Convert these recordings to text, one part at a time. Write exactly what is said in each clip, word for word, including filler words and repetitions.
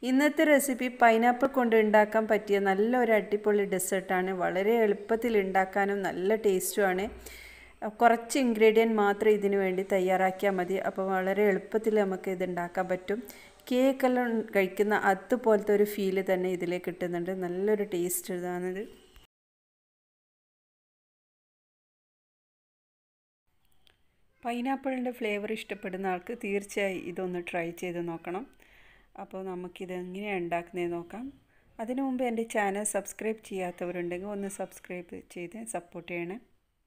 ഇന്നത്തെ recipe pineapple കൊണ്ട് ഉണ്ടാക്കാൻ പറ്റിയ നല്ലൊരു അടിപൊളി ഡെസേർട്ടാണ്. വളരെ എളുപ്പത്തിൽ ഉണ്ടാക്കാനും നല്ല ടേസ്റ്റുമാണ്. കുറച്ച് ഇൻഗ്രീഡിയൻറ്റ് മാത്രം ഇതിനു വേണ്ടി തയ്യാറാക്കിയാൽ മതി. അപ്പോൾ വളരെ എളുപ്പത്തിൽ നമുക്ക് ഇത് ഉണ്ടാക്കാൻ പറ്റും. കേക്കെല്ലാം കഴിക്കുന്ന അതുപോലത്തെ ഒരു ഫീല് തന്നെ ഇതിലേക്ക് കിട്ടുന്നുണ്ട്. നല്ലൊരു ടേസ്റ്റ് ഇതാണിത്. പൈനാപ്പിളിൻ്റെ ഫ്ലേവർ ഇഷ്ടപ്പെടുന്ന ആൾക്ക് തീർച്ചയായും ഇതൊന്ന് ട്രൈ ചെയ്ത് നോക്കണം. അപ്പോൾ നമുക്കിത് എങ്ങനെയാണ് ഉണ്ടാക്കുന്നതെന്ന് നോക്കാം. അതിനു മുമ്പ് എൻ്റെ ചാനൽ സബ്സ്ക്രൈബ് ചെയ്യാത്തവരുണ്ടെങ്കിൽ ഒന്ന് സബ്സ്ക്രൈബ് ചെയ്ത് സപ്പോർട്ട് ചെയ്യണേ.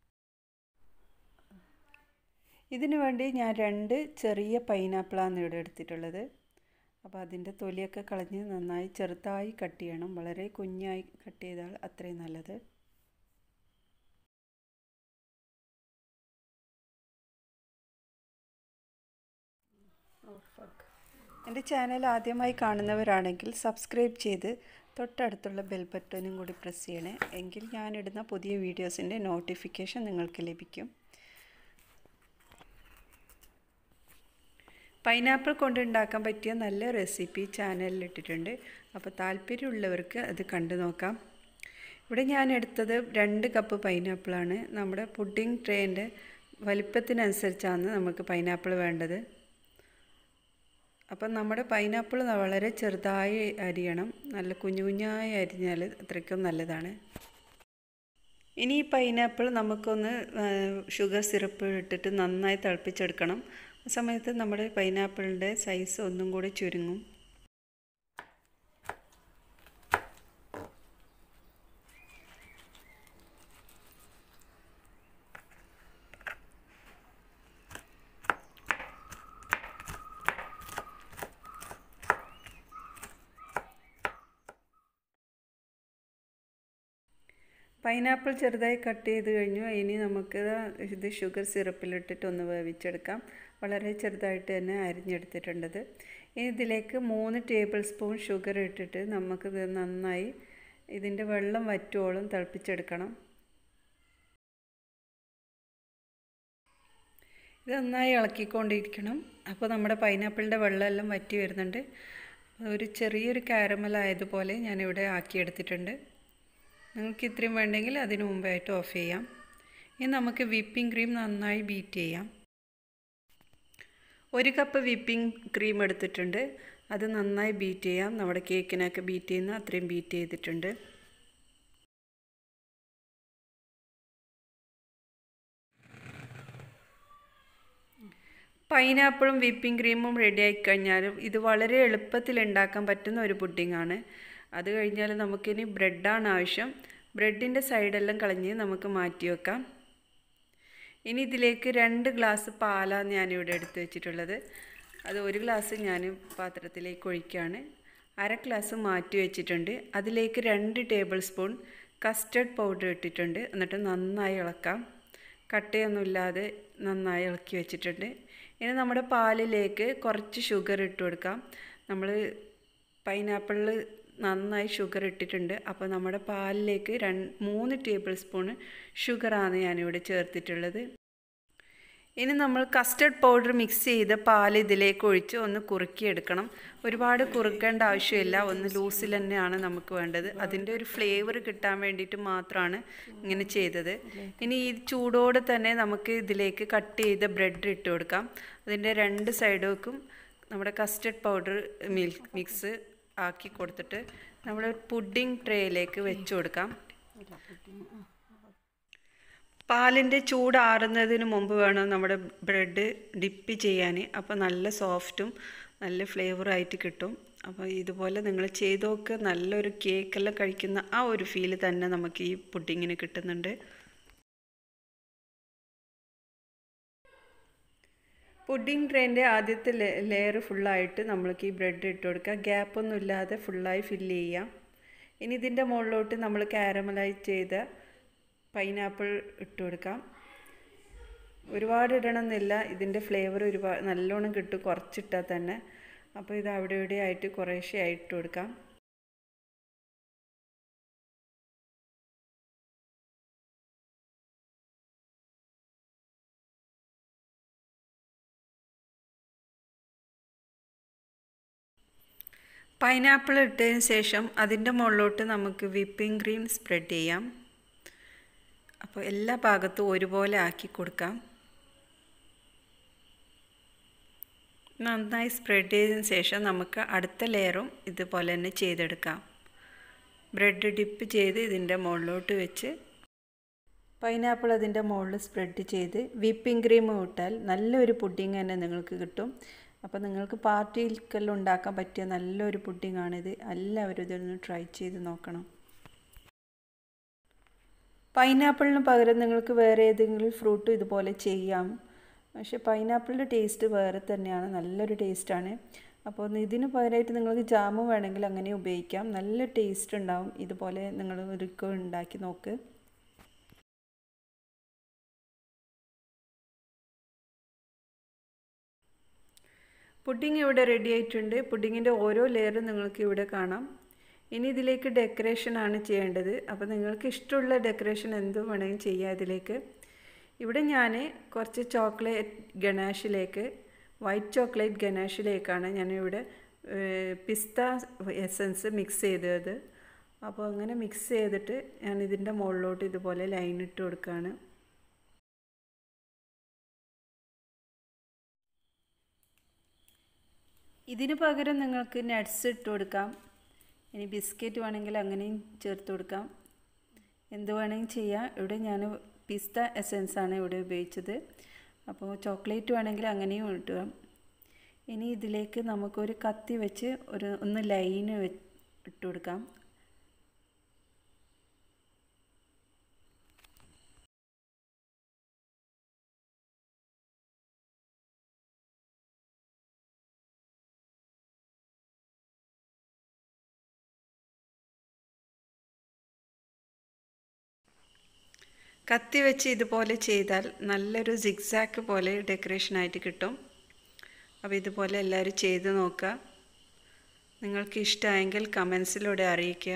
ഇതിനു വേണ്ടി ഞാൻ രണ്ട് ചെറിയ പൈനാപ്പിളാണ് ഇവിടെ എടുത്തിട്ടുള്ളത്. അപ്പോൾ അതിൻ്റെ തൊലിയൊക്കെ കളഞ്ഞ് നന്നായി ചെറുതായി കട്ട് ചെയ്യണം. വളരെ കുഞ്ഞായി കട്ട് ചെയ്താൽ അത്രയും നല്ലത്. എൻ്റെ ചാനൽ ആദ്യമായി കാണുന്നവരാണെങ്കിൽ സബ്സ്ക്രൈബ് ചെയ്ത് തൊട്ടടുത്തുള്ള ബെൽ ബട്ടണും കൂടി പ്രസ് ചെയ്യണേ. എങ്കിൽ ഞാനിടുന്ന പുതിയ വീഡിയോസിൻ്റെ നോട്ടിഫിക്കേഷൻ നിങ്ങൾക്ക് ലഭിക്കും. പൈനാപ്പിൾ കൊണ്ട് ഉണ്ടാക്കാൻ പറ്റിയ നല്ല റെസിപ്പി ചാനലിൽ ഇട്ടിട്ടുണ്ട്. അപ്പോൾ താല്പര്യമുള്ളവർക്ക് അത് കണ്ടു നോക്കാം. ഇവിടെ ഞാൻ എടുത്തത് രണ്ട് കപ്പ് പൈനാപ്പിളാണ്. നമ്മുടെ പുഡിംഗ് ട്രേൻ്റെ വലിപ്പത്തിനനുസരിച്ചാണ് നമുക്ക് പൈനാപ്പിൾ വേണ്ടത്. അപ്പം നമ്മുടെ പൈനാപ്പിൾ വളരെ ചെറുതായി അരിയണം. നല്ല കുഞ്ഞു കുഞ്ഞായി അരിഞ്ഞാൽ അത്രയ്ക്കും നല്ലതാണ്. ഇനി ഈ പൈനാപ്പിൾ നമുക്കൊന്ന് ഷുഗർ സിറപ്പ് ഇട്ടിട്ട് നന്നായി തിളപ്പിച്ചെടുക്കണം. ആ സമയത്ത് നമ്മുടെ പൈനാപ്പിളിൻ്റെ സൈസ് ഒന്നും കൂടി ചുരുങ്ങും. പൈനാപ്പിൾ ചെറുതായി കട്ട് ചെയ്ത് കഴിഞ്ഞു. ഇനി നമുക്ക് ഇത് ഷുഗർ സിറപ്പിലിട്ടിട്ട് ഒന്ന് വേവിച്ചെടുക്കാം. വളരെ ചെറുതായിട്ട് തന്നെ അരിഞ്ഞെടുത്തിട്ടുണ്ടത്. ഇനി ഇതിലേക്ക് മൂന്ന് ടേബിൾ സ്പൂൺ ഷുഗർ ഇട്ടിട്ട് നമുക്കിത് നന്നായി ഇതിൻ്റെ വെള്ളം വറ്റുവോളം തിളപ്പിച്ചെടുക്കണം. ഇത് നന്നായി ഇളക്കിക്കൊണ്ടിരിക്കണം. അപ്പോൾ നമ്മുടെ പൈനാപ്പിളിൻ്റെ വെള്ളമെല്ലാം വറ്റി വരുന്നുണ്ട്. ഒരു ചെറിയൊരു കാരമലായതുപോലെ ഞാനിവിടെ ആക്കിയെടുത്തിട്ടുണ്ട്. നിങ്ങൾക്ക് ഇത്രയും വേണ്ടെങ്കിൽ അതിന് മുമ്പായിട്ട് ഓഫ് ചെയ്യാം. ഇനി നമുക്ക് വിപ്പിംഗ് ക്രീം നന്നായി ബീറ്റ് ചെയ്യാം. ഒരു കപ്പ് വിപ്പിംഗ് ക്രീം എടുത്തിട്ടുണ്ട്. അത് നന്നായി ബീറ്റ് ചെയ്യാം. നമ്മുടെ കേക്കിനൊക്കെ ബീറ്റ് ചെയ്യുന്ന അത്രയും ബീറ്റ് ചെയ്തിട്ടുണ്ട്. പൈനാപ്പിളും വിപ്പിംഗ് ക്രീമും റെഡി ആയിക്കഴിഞ്ഞാലും ഇത് വളരെ എളുപ്പത്തിൽ ഉണ്ടാക്കാൻ പറ്റുന്ന ഒരു പുഡിങ്ങാണ്. അത് കഴിഞ്ഞാൽ നമുക്കിനി ബ്രെഡാണ് ആവശ്യം. ബ്രെഡിൻ്റെ സൈഡെല്ലാം കളഞ്ഞ് നമുക്ക് മാറ്റി വെക്കാം. ഇനി ഇതിലേക്ക് രണ്ട് ഗ്ലാസ് പാലാണ് ഞാനിവിടെ എടുത്ത് വെച്ചിട്ടുള്ളത്. അത് ഒരു ഗ്ലാസ് ഞാൻ പാത്രത്തിലേക്ക് ഒഴിക്കുകയാണ്. അര ഗ്ലാസ് മാറ്റി വെച്ചിട്ടുണ്ട്. അതിലേക്ക് രണ്ട് ടേബിൾ സ്പൂൺ കസ്റ്റർഡ് പൗഡർ ഇട്ടിട്ടുണ്ട്. എന്നിട്ട് നന്നായി ഇളക്കാം. കട്ടയൊന്നുമില്ലാതെ നന്നായി ഇളക്കി വെച്ചിട്ടുണ്ട്. ഇനി നമ്മുടെ പാലിലേക്ക് കുറച്ച് ഷുഗർ ഇട്ട് കൊടുക്കാം. നമ്മൾ പൈനാപ്പിളിൽ നന്നായി ഷുഗർ ഇട്ടിട്ടുണ്ട്. അപ്പോൾ നമ്മുടെ പാലിലേക്ക് രണ്ട് മൂന്ന് ടേബിൾ സ്പൂൺ ഷുഗറാണ് ഞാനിവിടെ ചേർത്തിട്ടുള്ളത്. ഇനി നമ്മൾ കസ്റ്റർഡ് പൗഡർ മിക്സ് ചെയ്ത് പാൽ ഇതിലേക്ക് ഒഴിച്ച് ഒന്ന് കുറുക്കിയെടുക്കണം. ഒരുപാട് കുറുക്കേണ്ട ആവശ്യമില്ല. ഒന്ന് ലൂസിൽ തന്നെയാണ് നമുക്ക് വേണ്ടത്. അതിൻ്റെ ഒരു ഫ്ലേവർ കിട്ടാൻ വേണ്ടിയിട്ട് മാത്രമാണ് ഇങ്ങനെ ചെയ്തത്. ഇനി ഈ ചൂടോടെ തന്നെ നമുക്ക് ഇതിലേക്ക് കട്ട് ചെയ്ത ബ്രെഡ് ഇട്ട് കൊടുക്കാം. അതിൻ്റെ രണ്ട് സൈഡും നമ്മുടെ കസ്റ്റർഡ് പൗഡർ മിൽക്ക് മിക്സ് ആക്കി കൊടുത്തിട്ട് നമ്മൾ പുഡിംഗ് ട്രേയിലേക്ക് വെച്ച് കൊടുക്കാം. പാലിൻ്റെ ചൂടാറുന്നതിന് മുമ്പ് വേണം നമ്മുടെ ബ്രെഡ് ഡിപ്പ് ചെയ്യാൻ. അപ്പോൾ നല്ല സോഫ്റ്റും നല്ല ഫ്ലേവറായിട്ട് കിട്ടും. അപ്പോൾ ഇതുപോലെ നിങ്ങൾ ചെയ്ത് നോക്ക്. നല്ലൊരു കേക്കെല്ലാം കഴിക്കുന്ന ആ ഒരു ഫീല് തന്നെ നമുക്ക് ഈ പുഡിങ്ങിന് കിട്ടുന്നുണ്ട്. പുഡിംഗ് ട്രേൻ്റെ ആദ്യത്തെ ലെയർ ഫുള്ളായിട്ട് നമ്മൾക്ക് ഈ ബ്രെഡ് ഇട്ട് കൊടുക്കുക. ഗ്യാപ്പൊന്നും ഇല്ലാതെ ഫുള്ളായി ഫില്ല് ചെയ്യാം. ഇനി ഇതിൻ്റെ മുകളിലോട്ട് നമ്മൾ കാരമലൈസ് ചെയ്ത പൈനാപ്പിൾ ഇട്ട് കൊടുക്കാം. ഒരുപാട് ഇടണമെന്നില്ല. ഇതിൻ്റെ ഫ്ലേവർ ഒരുപാട് നല്ലോണം കിട്ടും കുറച്ചിട്ടാൽ തന്നെ. അപ്പോൾ ഇത് അവിടെ ഇവിടെ ആയിട്ട് കുറേശ്ശെ ആയിട്ട് കൊടുക്കാം. പൈനാപ്പിൾ ഇട്ടതിന് ശേഷം അതിൻ്റെ മുകളിലോട്ട് നമുക്ക് വിപ്പിംഗ് ക്രീം സ്പ്രെഡ് ചെയ്യാം. അപ്പോൾ എല്ലാ ഭാഗത്തും ഒരുപോലെ ആക്കി കൊടുക്കാം. നന്നായി സ്പ്രെഡ് ചെയ്തതിന് ശേഷം നമുക്ക് അടുത്ത ലെയറും ഇതുപോലെ തന്നെ ചെയ്തെടുക്കാം. ബ്രെഡ് ഡിപ്പ് ചെയ്ത് ഇതിൻ്റെ മുകളിലോട്ട് വെച്ച് പൈനാപ്പിൾ അതിൻ്റെ മുകളിൽ സ്പ്രെഡ് ചെയ്ത് വിപ്പിംഗ് ക്രീം ഇട്ടാൽ നല്ലൊരു പുഡിംഗ് തന്നെ നിങ്ങൾക്ക് കിട്ടും. അപ്പോൾ നിങ്ങൾക്ക് പാർട്ടിയിൽക്കെല്ലാം ഉണ്ടാക്കാൻ പറ്റിയ നല്ലൊരു പുഡിങ്ങാണിത്. എല്ലാവരും ഇതൊന്ന് ട്രൈ ചെയ്ത് നോക്കണം. പൈനാപ്പിളിന് പകരം നിങ്ങൾക്ക് വേറെ ഏതെങ്കിലും ഫ്രൂട്ടും ഇതുപോലെ ചെയ്യാം. പക്ഷേ പൈനാപ്പിളിൻ്റെ ടേസ്റ്റ് വേറെ തന്നെയാണ്, നല്ലൊരു ടേസ്റ്റാണ്. അപ്പോൾ ഇതിന് പകരമായിട്ട് നിങ്ങൾക്ക് ജാമ് വേണമെങ്കിൽ അങ്ങനെ ഉപയോഗിക്കാം. നല്ല ടേസ്റ്റ് ഉണ്ടാവും. ഇതുപോലെ നിങ്ങൾ ഒരിക്കൽ ഉണ്ടാക്കി നോക്ക്. പുഡിംഗ് ഇവിടെ റെഡി ആയിട്ടുണ്ട്. പുഡിങ്ങിൻ്റെ ഓരോ ലെയറും നിങ്ങൾക്ക് ഇവിടെ കാണാം. ഇനി ഇതിലേക്ക് ഡെക്കറേഷനാണ് ചെയ്യേണ്ടത്. അപ്പോൾ നിങ്ങൾക്ക് ഇഷ്ടമുള്ള ഡെക്കറേഷൻ എന്തും വേണമെങ്കിൽ ചെയ്യാം ഇതിലേക്ക്. ഇവിടെ ഞാൻ കുറച്ച് ചോക്ലേറ്റ് ഗണാഷിലേക്ക് വൈറ്റ് ചോക്ലേറ്റ് ഗണാഷിലേക്കാണ് ഞാനിവിടെ പിസ്ത എസൻസ് മിക്സ് ചെയ്തത്. അപ്പോൾ അങ്ങനെ മിക്സ് ചെയ്തിട്ട് ഞാൻ ഇതിൻ്റെ മുകളിലോട്ട് ഇതുപോലെ ലൈൻ ഇട്ട് കൊടുക്കുകയാണ്. ഇതിന് പകരം നിങ്ങൾക്ക് നട്ട്സ് ഇട്ട് കൊടുക്കാം. ഇനി ബിസ്ക്കറ്റ് വേണമെങ്കിൽ അങ്ങനെയും ചേർത്ത് കൊടുക്കാം. എന്ത് വേണമെങ്കിൽ ചെയ്യാം. ഇവിടെ ഞാൻ പിസ്ത എസൻസാണ് ഇവിടെ ഉപയോഗിച്ചത്. അപ്പോൾ ചോക്ലേറ്റ് വേണമെങ്കിൽ അങ്ങനെയും ഇട്ടുക. ഇനി ഇതിലേക്ക് നമുക്കൊരു കത്തി വെച്ച് ഒരു ഒന്ന് ലൈന് ഇട്ട് കൊടുക്കാം. കത്തി വെച്ച് ഇതുപോലെ ചെയ്താൽ നല്ലൊരു സിഗ്സാക്ക് പോലെ ഡെക്കറേഷനായിട്ട് കിട്ടും. അപ്പോൾ ഇതുപോലെ എല്ലാവരും ചെയ്ത് നോക്കുക. നിങ്ങൾക്ക് ഇഷ്ടമായെങ്കിൽ കമൻസിലൂടെ അറിയിക്കുക.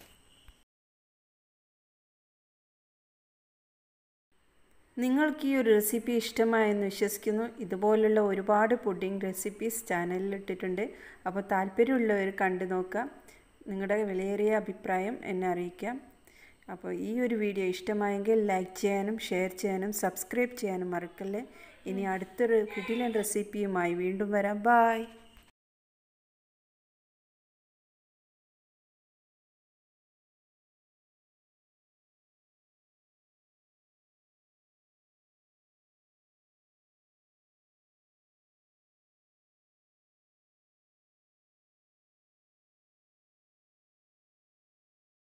നിങ്ങൾക്ക് ഈ ഒരു റെസിപ്പി ഇഷ്ടമായെന്ന് വിശ്വസിക്കുന്നു. ഇതുപോലുള്ള ഒരുപാട് പുഡിംഗ് റെസിപ്പീസ് ചാനലിൽ ഇട്ടിട്ടുണ്ട്. അപ്പോൾ താല്പര്യമുള്ളവർ കണ്ടു നോക്കുക. നിങ്ങളുടെ വിലയേറിയ അഭിപ്രായം എന്നെ അറിയിക്കാം. അപ്പോൾ ഈ ഒരു വീഡിയോ ഇഷ്ടമായെങ്കിൽ ലൈക്ക് ചെയ്യാനും ഷെയർ ചെയ്യാനും സബ്സ്ക്രൈബ് ചെയ്യാനും മറക്കല്ലേ. ഇനി അടുത്തൊരു കിടിലൻ റെസിപ്പിയുമായി വീണ്ടും വരാം. ബായ്.